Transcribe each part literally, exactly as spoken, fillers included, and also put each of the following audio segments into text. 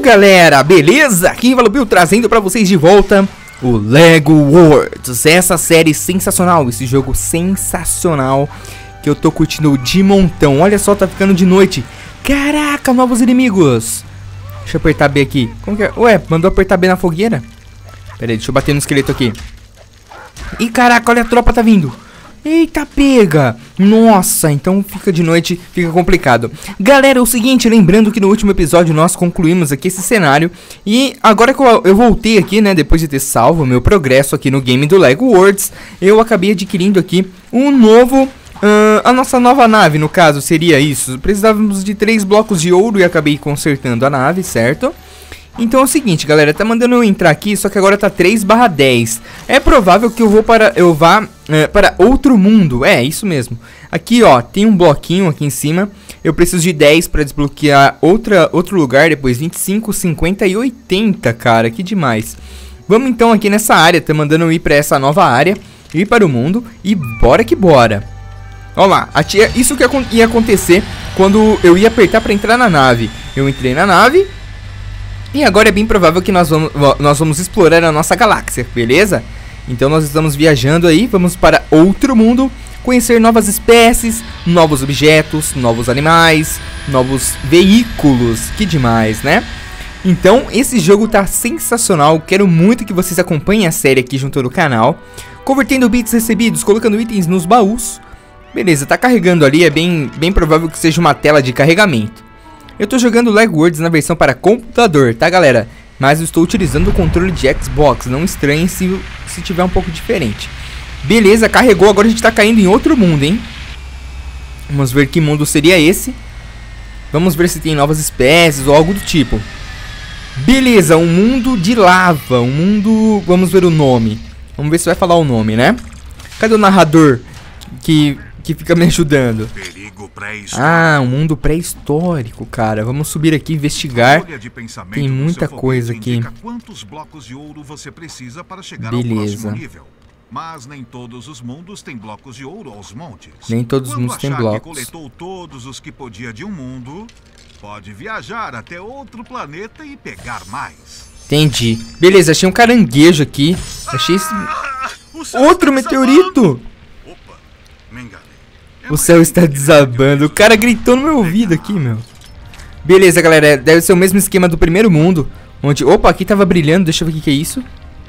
galera, beleza? Aqui é o Bill trazendo pra vocês de volta o Lego Worlds. Essa série sensacional, esse jogo sensacional que eu tô curtindo de montão. Olha só, tá ficando de noite. Caraca, novos inimigos. Deixa eu apertar B aqui. Como que é? Ué, mandou apertar B na fogueira? Pera aí, deixa eu bater no esqueleto aqui. Ih, caraca, olha a tropa tá vindo. Eita, pega! Nossa, então fica de noite, fica complicado. Galera, é o seguinte, lembrando que no último episódio nós concluímos aqui esse cenário. E agora que eu, eu voltei aqui, né, depois de ter salvo o meu progresso aqui no game do Lego Worlds, eu acabei adquirindo aqui um novo... Uh, a nossa nova nave, no caso, seria isso. Precisávamos de três blocos de ouro e acabei consertando a nave, certo? Então é o seguinte, galera, tá mandando eu entrar aqui, só que agora tá três barra dez. É provável que eu vou para eu vá é, para outro mundo. É, isso mesmo. Aqui, ó, tem um bloquinho aqui em cima. Eu preciso de dez para desbloquear outra, outro lugar, depois vinte e cinco, cinquenta e oitenta, cara, que demais. Vamos então aqui nessa área, tá mandando eu ir para essa nova área, ir para o mundo e bora que bora. Olha lá, isso que ia acontecer quando eu ia apertar para entrar na nave. Eu entrei na nave. E agora é bem provável que nós vamos, nós vamos explorar a nossa galáxia, beleza? Então nós estamos viajando aí, vamos para outro mundo, conhecer novas espécies, novos objetos, novos animais, novos veículos, que demais, né? Então esse jogo tá sensacional, quero muito que vocês acompanhem a série aqui junto no canal, convertendo bits recebidos, colocando itens nos baús. Beleza, tá carregando ali, é bem, bem provável que seja uma tela de carregamento. Eu tô jogando Lego Worlds na versão para computador, tá galera? Mas eu estou utilizando o controle de Xbox, não estranhe se, se tiver um pouco diferente. Beleza, carregou, agora a gente tá caindo em outro mundo, hein? Vamos ver que mundo seria esse. Vamos ver se tem novas espécies ou algo do tipo. Beleza, um mundo de lava, um mundo... Vamos ver o nome. Vamos ver se vai falar o nome, né? Cadê o narrador que... que fica me ajudando? Ah, um mundo pré-histórico, cara. Vamos subir aqui e investigar. Tem muita coisa aqui. Quantos blocos de ouro você precisa para chegar Beleza. ao próximo nível. Mas nem todos os mundos têm blocos de ouro aos montes. Nem todos os mundos têm blocos. Quando achar que coletou todos os que podia de um mundo, pode viajar até outro planeta e pegar mais. Entendi. Beleza, achei um caranguejo aqui. Achei esse... Ah, outro meteorito! Opa, me enganei. O céu está desabando. O cara gritou no meu ouvido aqui, meu. Beleza, galera. Deve ser o mesmo esquema do primeiro mundo. Onde... Opa, aqui tava brilhando. Deixa eu ver o que, que é isso.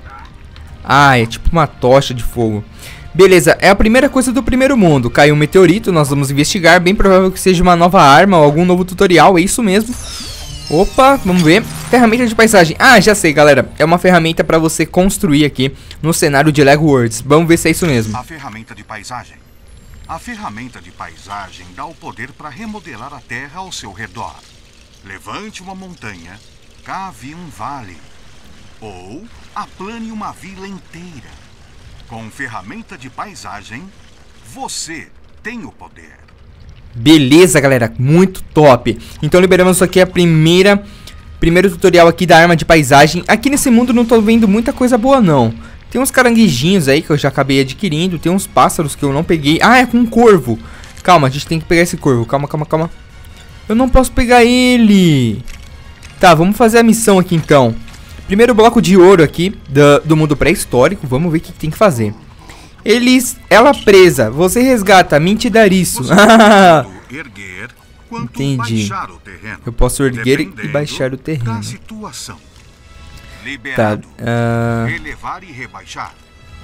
Ah, é tipo uma tocha de fogo. Beleza, é a primeira coisa do primeiro mundo. Caiu um meteorito, nós vamos investigar. Bem provável que seja uma nova arma ou algum novo tutorial. É isso mesmo. Opa, vamos ver. Ferramenta de paisagem. Ah, já sei, galera. É uma ferramenta para você construir aqui no cenário de Lego Worlds. Vamos ver se é isso mesmo. A ferramenta de paisagem. A ferramenta de paisagem dá o poder para remodelar a terra ao seu redor. Levante uma montanha, cave um vale, ou aplane uma vila inteira. Com ferramenta de paisagem, você tem o poder. Beleza, galera, muito top. Então liberamos isso aqui, a primeira primeiro tutorial aqui da arma de paisagem. Aqui nesse mundo não tô vendo muita coisa boa não. Tem uns caranguejinhos aí que eu já acabei adquirindo. Tem uns pássaros que eu não peguei. Ah, é com um corvo. Calma, a gente tem que pegar esse corvo. Calma, calma, calma. Eu não posso pegar ele. Tá, vamos fazer a missão aqui então. Primeiro bloco de ouro aqui do, do mundo pré-histórico. Vamos ver o que, que tem que fazer. Eles... Ela presa. Você resgata. Me te dar isso. Erguer, entendi. O terreno, eu posso erguer e baixar o terreno. Da situação. Liberado. Tá, uh... elevar e rebaixar.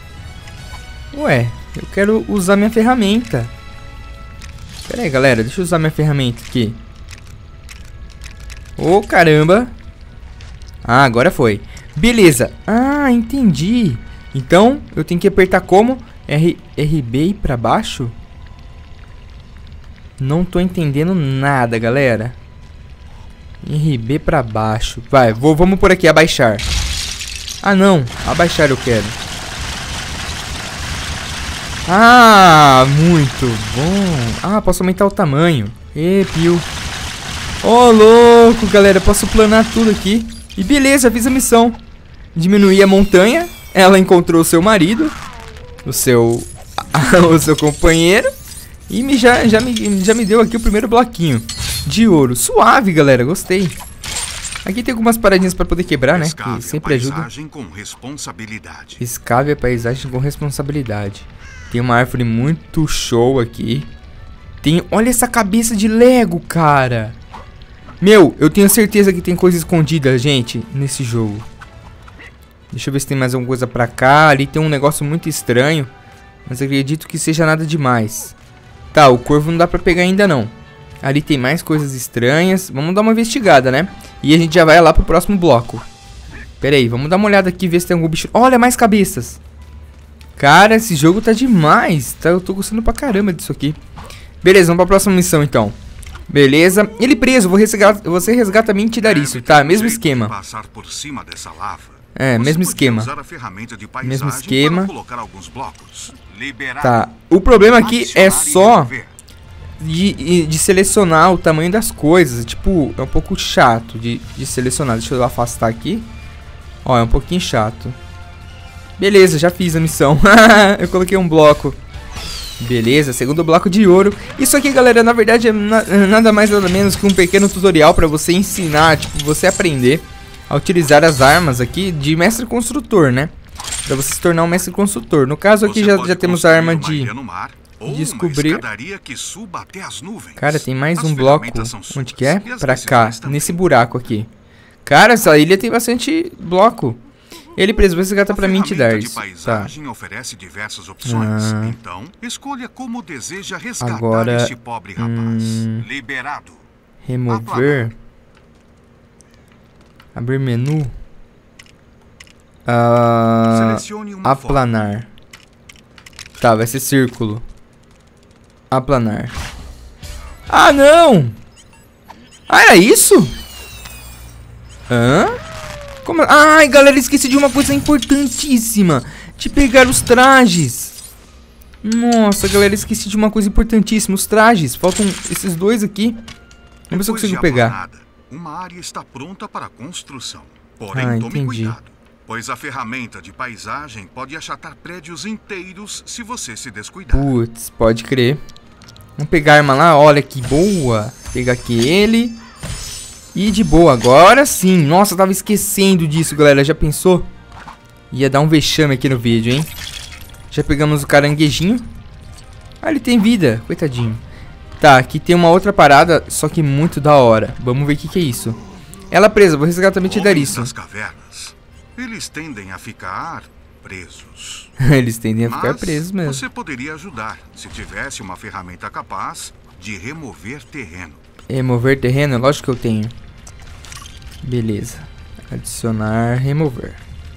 Ué, eu quero usar minha ferramenta. Pera aí, galera, deixa eu usar minha ferramenta aqui. Ô, oh, caramba. Ah, agora foi. Beleza. Ah, entendi. Então, eu tenho que apertar como? R, RB e pra baixo? Não tô entendendo nada, galera. R B pra baixo. Vai, vou, vamos por aqui, abaixar. Ah, não. Abaixar eu quero. Ah, muito bom. Ah, posso aumentar o tamanho. E pio. Ô, louco, galera. Posso planar tudo aqui. E beleza, fiz a missão. Diminuir a montanha. Ela encontrou o seu marido. O seu... o seu companheiro. E me, já, já, me, já me deu aqui o primeiro bloquinho de ouro. Suave, galera, gostei. Aqui tem algumas paradinhas pra poder quebrar, né? Escave Que sempre ajuda. paisagem com responsabilidade. Escave a paisagem com responsabilidade. Tem uma árvore muito show aqui. Tem... Olha essa cabeça de Lego, cara. Meu, eu tenho certeza que tem coisa escondida, gente, nesse jogo. Deixa eu ver se tem mais alguma coisa pra cá. Ali tem um negócio muito estranho, mas acredito que seja nada demais. Tá, o corvo não dá pra pegar ainda não. Ali tem mais coisas estranhas. Vamos dar uma investigada, né? E a gente já vai lá pro próximo bloco. Pera aí, vamos dar uma olhada aqui, ver se tem algum bicho. Olha, mais cabeças. Cara, esse jogo tá demais, tá? Eu tô gostando pra caramba disso aqui. Beleza, vamos pra próxima missão então. Beleza, ele preso, vou resgatar, você resgata mim e te dar isso, tá? Mesmo esquema. Passar por cima dessa lava. É, mesmo esquema. Usar a ferramenta de paisagem Mesmo esquema. para colocar alguns blocos. Liberado. Tá, o problema aqui é só de, de selecionar o tamanho das coisas. Tipo, é um pouco chato de, de selecionar. Deixa eu afastar aqui. Ó, é um pouquinho chato. Beleza, já fiz a missão. Eu coloquei um bloco. Beleza, segundo bloco de ouro. Isso aqui, galera, na verdade é na, nada mais nada menos que um pequeno tutorial pra você ensinar, tipo, você aprender a utilizar as armas aqui de mestre construtor, né? Pra você se tornar um mestre construtor. No caso aqui já, já temos a arma de descobrir. Que suba até as nuvens. Cara, tem mais As um bloco. Onde que é? Pra cá, nesse buraco aqui. Cara, essa ilha tem bastante bloco. Ele preso, você gata pra mim te dar isso. Tá. Oferece diversas opções. Ah. Então, escolha como deseja resgatar Agora, este pobre rapaz. Hum, Liberado. remover. Abrir menu. Ah, Selecione uma aplanar. Tá, vai ser círculo. Aplanar. Ah, não! Ah, era isso? Hã? Como? Ai, galera, esqueci de uma coisa importantíssima. De pegar os trajes. Nossa, galera, esqueci de uma coisa importantíssima. Os trajes. Faltam esses dois aqui. Vamos ver se eu consigo pegar. Uma área está pronta para a construção. Porém, Ah, tome entendi. cuidado, pois a ferramenta de paisagem pode achatar prédios inteiros se você se descuidar. Putz, pode crer. Vamos pegar a arma lá. Olha que boa. Pegar aqui ele. E de boa, agora sim. Nossa, eu tava esquecendo disso, galera. Já pensou? Ia dar um vexame aqui no vídeo, hein? Já pegamos o caranguejinho. Ah, ele tem vida, coitadinho. Tá, aqui tem uma outra parada, só que muito da hora. Vamos ver o que que é isso. Ela presa, vou resgatar e te dar isso. Das cavernas, eles tendem a ficar presos. Eles tendem a ficar Mas presos mesmo. Você poderia ajudar se tivesse uma ferramenta capaz de remover terreno. Remover terreno? Lógico que eu tenho. Beleza. Adicionar, remover.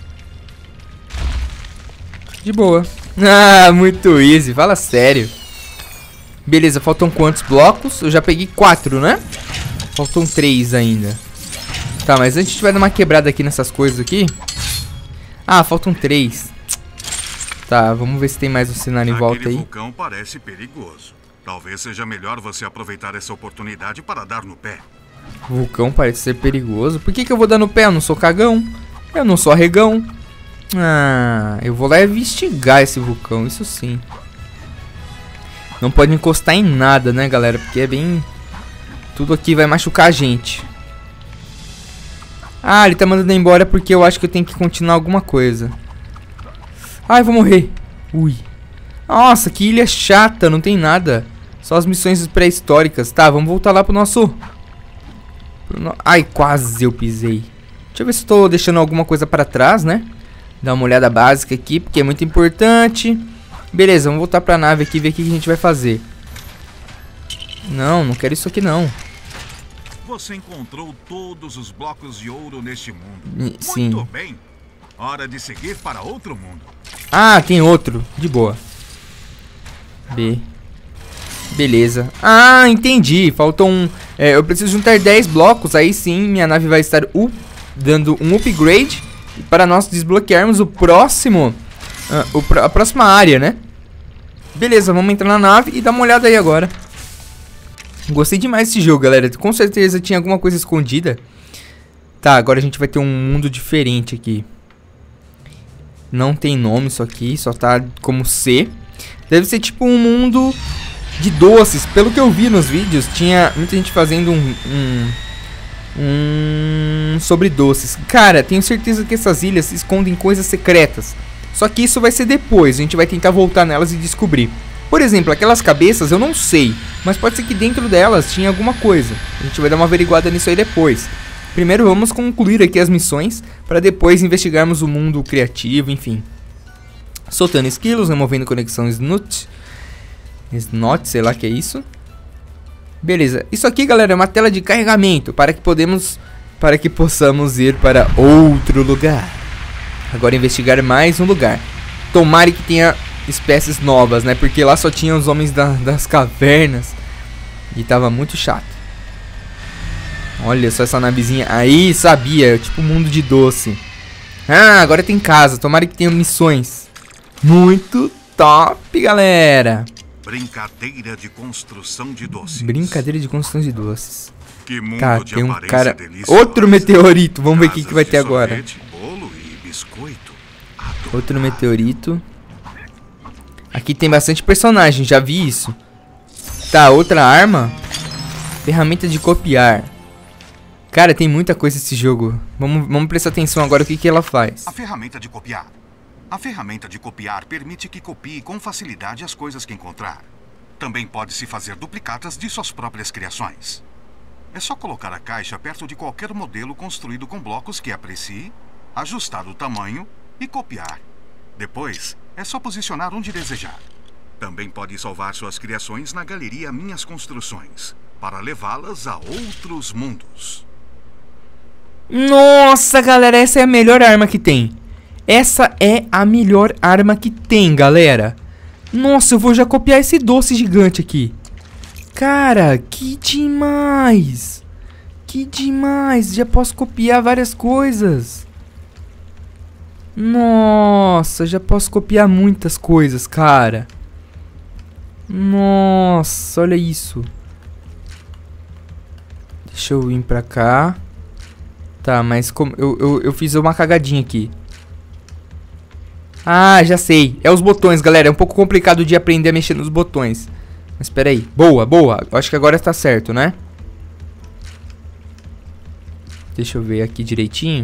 De boa. Ah, muito easy. Fala sério. Beleza, faltam quantos blocos? Eu já peguei quatro, né? Faltam três ainda. Tá, mas antes a gente vai dar uma quebrada aqui nessas coisas aqui. Ah, faltam três. Tá, vamos ver se tem mais um cenário em volta aí. Aquele vulcão parece perigoso. Talvez seja melhor você aproveitar essa oportunidade para dar no pé. O vulcão parece ser perigoso. Por que que eu vou dar no pé? Eu não sou cagão. Eu não sou arregão. Ah, eu vou lá investigar esse vulcão, isso sim. Não pode encostar em nada, né, galera? Porque é bem... Tudo aqui vai machucar a gente. Ah, ele tá mandando embora porque eu acho que eu tenho que continuar alguma coisa. Ai, vou morrer. Ui. Nossa, que ilha chata, não tem nada. Só as missões pré-históricas. Tá, vamos voltar lá pro nosso... Pro no... Ai, quase eu pisei. Deixa eu ver se eu tô deixando alguma coisa pra trás, né? Dar uma olhada básica aqui, porque é muito importante. Beleza, vamos voltar pra nave aqui e ver o que a gente vai fazer. Não, não quero isso aqui não. Você encontrou todos os blocos de ouro neste mundo. Sim. Muito bem. Hora de seguir para outro mundo. Ah, tem outro. De boa. B. Beleza. Ah, entendi. Faltam... Um, é, eu preciso juntar dez blocos. Aí sim, minha nave vai estar up, dando um upgrade. Para nós desbloquearmos o próximo... Uh, o, a próxima área, né? Beleza, vamos entrar na nave e dar uma olhada aí agora. Gostei demais desse jogo, galera. Com certeza tinha alguma coisa escondida. Tá, agora a gente vai ter um mundo diferente aqui. Não tem nome isso aqui, só tá como C. Deve ser tipo um mundo de doces. Pelo que eu vi nos vídeos, tinha muita gente fazendo um... Um, Hum, sobre doces. Cara, tenho certeza que essas ilhas escondem coisas secretas. Só que isso vai ser depois, a gente vai tentar voltar nelas e descobrir. Por exemplo, aquelas cabeças eu não sei, mas pode ser que dentro delas tinha alguma coisa. A gente vai dar uma averiguada nisso aí depois. Primeiro vamos concluir aqui as missões, para depois investigarmos o mundo criativo, enfim. Soltando esquilos, removendo conexão Snot. Snot, sei lá que é isso. Beleza, isso aqui, galera, é uma tela de carregamento para que podemos, para que possamos ir para outro lugar. Agora investigar mais um lugar. Tomara que tenha espécies novas, né? Porque lá só tinha os homens da, das cavernas e tava muito chato. Olha só essa navezinha. Aí, sabia, tipo mundo de doce. Ah, agora tem casa. Tomara que tenha missões. Muito top, galera. Brincadeira de construção de doces. Brincadeira de construção de doces. Que mundo Tá, de tem um aparência cara... deliciosa. Outro meteorito. Vamos ver o que, Casas que vai de ter agora. sorvete, bolo e biscoito. Outro meteorito. Aqui tem bastante personagem, já vi isso. Tá, outra arma. Ferramenta de copiar. Cara, tem muita coisa nesse jogo. Vamos, vamos prestar atenção agora o que, que ela faz. A ferramenta de copiar. A ferramenta de copiar permite que copie com facilidade as coisas que encontrar. Também pode-se fazer duplicatas de suas próprias criações. É só colocar a caixa perto de qualquer modelo construído com blocos que aprecie, ajustar o tamanho e copiar. Depois, é só posicionar onde desejar. Também pode salvar suas criações na galeria Minhas Construções, para levá-las a outros mundos. Nossa, galera, essa é a melhor arma que tem. Essa é a melhor arma que tem, galera. Nossa, eu vou já copiar esse doce gigante aqui. Cara, que demais. Que demais. Já posso copiar várias coisas. Nossa, já posso copiar muitas coisas, cara. Nossa, olha isso. Deixa eu vir pra cá. Tá, mas como eu, eu, eu fiz uma cagadinha aqui. Ah, já sei. É os botões, galera. É um pouco complicado de aprender a mexer nos botões. Mas espera aí. Boa, boa. Eu acho que agora tá certo, né? Deixa eu ver aqui direitinho.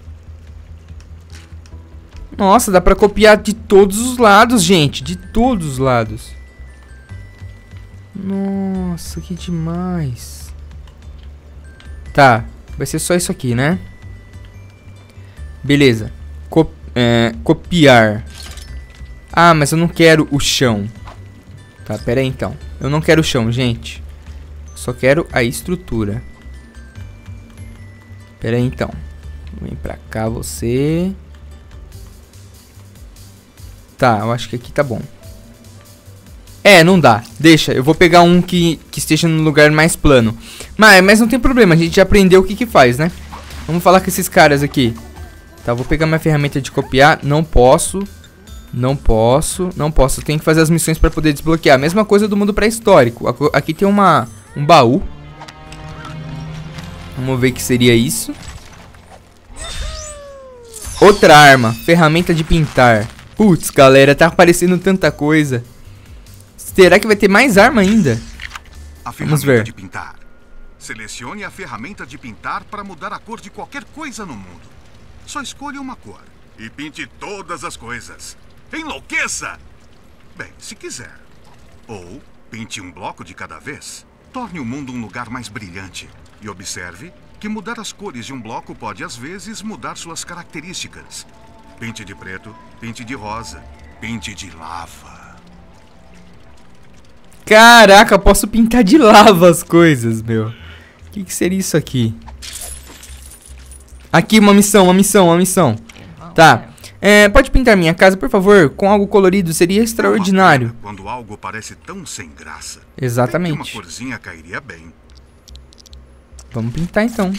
Nossa, dá pra copiar de todos os lados, gente. De todos os lados. Nossa, que demais. Tá. Vai ser só isso aqui, né? Beleza. Co é, copiar. Ah, mas eu não quero o chão. Tá, pera aí então. Eu não quero o chão, gente. Só quero a estrutura. Pera aí então. Vem pra cá você. Tá, eu acho que aqui tá bom. É, não dá. Deixa, eu vou pegar um que, que esteja no lugar mais plano. Mas, mas não tem problema, a gente já aprendeu o que que faz, né? Vamos falar com esses caras aqui. Tá, vou pegar minha ferramenta de copiar. Não posso. Não posso. Não posso. Tenho que fazer as missões pra poder desbloquear. Mesma coisa do mundo pré-histórico. Aqui tem uma, um baú. Vamos ver o que seria isso. Outra arma. Ferramenta de pintar. Putz, galera, tá aparecendo tanta coisa. Será que vai ter mais arma ainda? A Vamos ver. De pintar. Selecione a ferramenta de pintar para mudar a cor de qualquer coisa no mundo. Só escolha uma cor e pinte todas as coisas. Enlouqueça! Bem, se quiser. Ou pinte um bloco de cada vez. Torne o mundo um lugar mais brilhante. E observe que mudar as cores de um bloco pode, às vezes, mudar suas características. Pinte de preto, pinte de rosa, pinte de lava. Caraca, eu posso pintar de lava as coisas, meu. O que, que seria isso aqui? Aqui, uma missão, uma missão, uma missão. Tá. É, pode pintar minha casa, por favor, com algo colorido, seria extraordinário. Quando algo parece tão sem graça. Exatamente. Uma corzinha cairia bem. Vamos pintar então.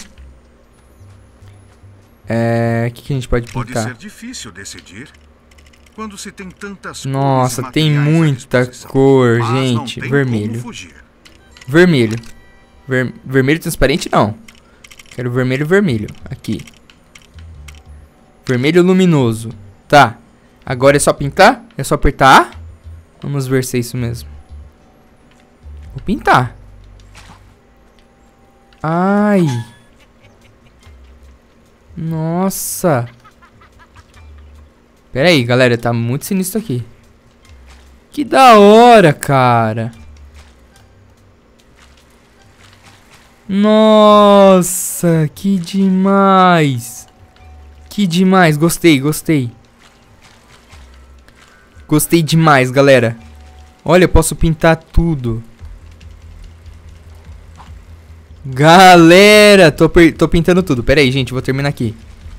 É, o que, que a gente pode pintar? Pode ser difícil decidir. Quando se tem tantas Nossa, cores, tem muita cor, gente. Vermelho. Vermelho. Ver, vermelho transparente, não. Quero vermelho, vermelho. Aqui. Vermelho luminoso. Tá. Agora é só pintar? É só apertar A? Vamos ver se é isso mesmo. Vou pintar. Ai. Nossa. Pera aí, galera. Tá muito sinistro aqui. Que da hora, cara. Nossa, que demais. Que demais. Gostei, gostei. Gostei demais, galera. Olha, eu posso pintar tudo. Galera, tô, tô pintando tudo. Pera aí, gente, vou terminar aqui.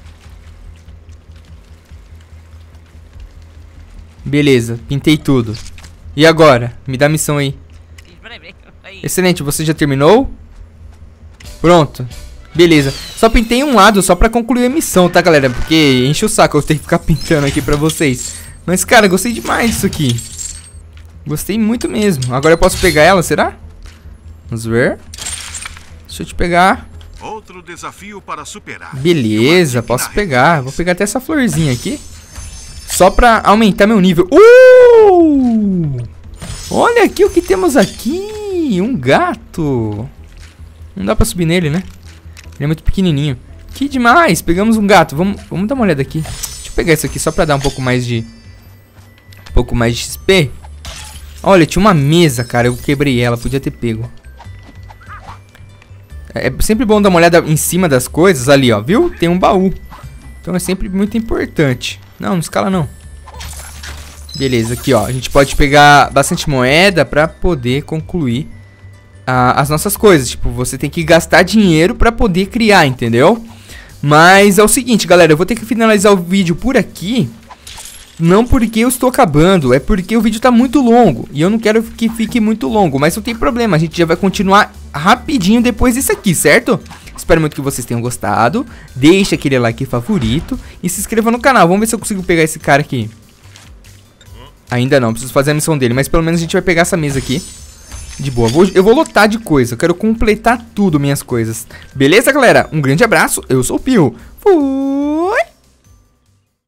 Beleza, pintei tudo. E agora? Me dá a missão aí. Excelente, você já terminou? Pronto. Beleza. Só pintei um lado só pra concluir a missão, tá, galera? Porque enche o saco eu ter que ficar pintando aqui pra vocês. Mas, cara, gostei demais disso aqui. Gostei muito mesmo. Agora eu posso pegar ela, será? Vamos ver. Deixa eu te pegar. Outro desafio para superar. Beleza, posso pegar. Vou pegar até essa florzinha aqui. Só pra aumentar meu nível. Uh! Olha aqui o que temos aqui. Um gato. Não dá pra subir nele, né? Ele é muito pequenininho. Que demais. Pegamos um gato. Vamos, vamos dar uma olhada aqui. Deixa eu pegar isso aqui só pra dar um pouco mais de... Um pouco mais de X P. Olha, tinha uma mesa, cara. Eu quebrei ela. Podia ter pego. É sempre bom dar uma olhada em cima das coisas. Ali, ó. Viu? Tem um baú. Então é sempre muito importante. Não, não escala não. Beleza, aqui ó. A gente pode pegar bastante moeda pra poder concluir ah, as nossas coisas. Tipo, você tem que gastar dinheiro pra poder criar, entendeu? Mas é o seguinte, galera. Eu vou ter que finalizar o vídeo por aqui. Não porque eu estou acabando, é porque o vídeo tá muito longo. E eu não quero que fique muito longo. Mas não tem problema, a gente já vai continuar rapidinho depois disso aqui, certo? Espero muito que vocês tenham gostado. Deixa aquele like favorito e se inscreva no canal. Vamos ver se eu consigo pegar esse cara aqui. Ainda não, preciso fazer a missão dele. Mas pelo menos a gente vai pegar essa mesa aqui. De boa, vou, eu vou lotar de coisa. Eu quero completar tudo, minhas coisas. Beleza, galera? Um grande abraço, eu sou o Pio. Fui!